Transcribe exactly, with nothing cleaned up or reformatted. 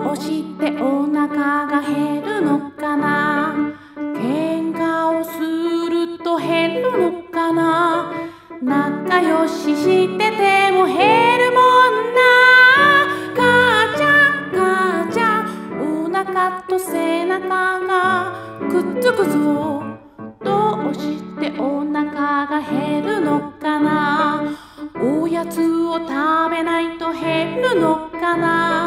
うしてお腹が減るのかな。喧嘩をすると減るのかな。仲良ししてても減るもんな。母ちゃん母ちゃん、お腹と背中がくっつくぞ。どうしてお腹が減るのかな。おやつを食べないと減るのかな。